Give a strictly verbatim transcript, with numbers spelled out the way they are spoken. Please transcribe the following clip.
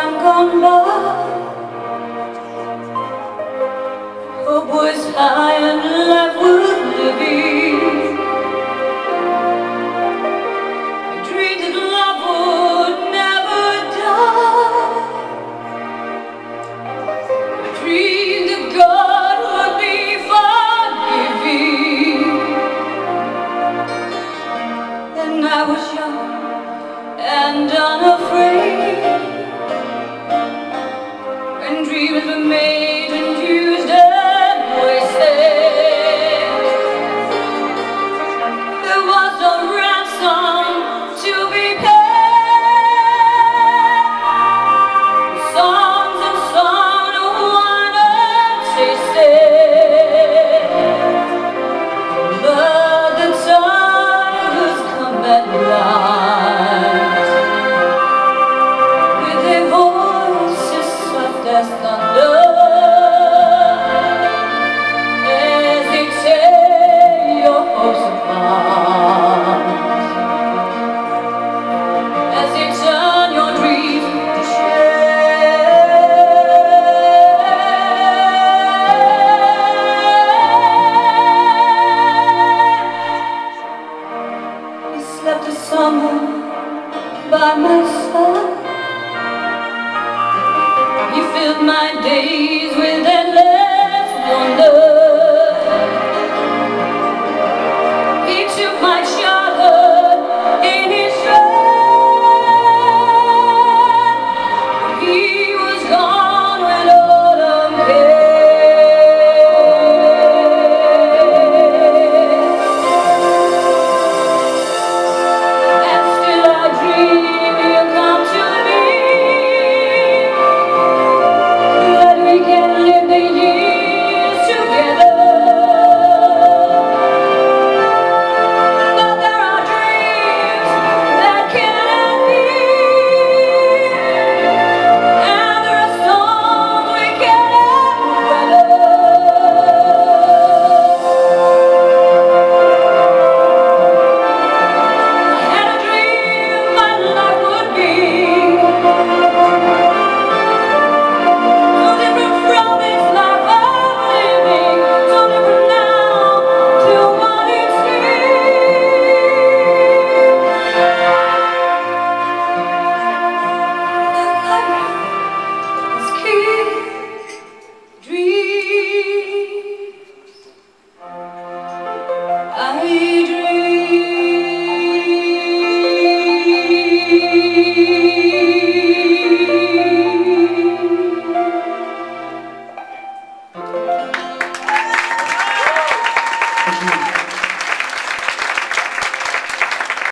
time gone by. Hope was high and life would live in. I dreamed that love would never die. I dreamed that God would be forgiving. And I was young and unafraid, when dreams were made and used and wasted. There was no ransom to be paid. Songs and songs no one tasted. But the time has come at last, with their voices soft as thunder, as they tear your hopes apart, as they turn your dreams to shame. You slept as someone by my side. You filled my days with endless wonder.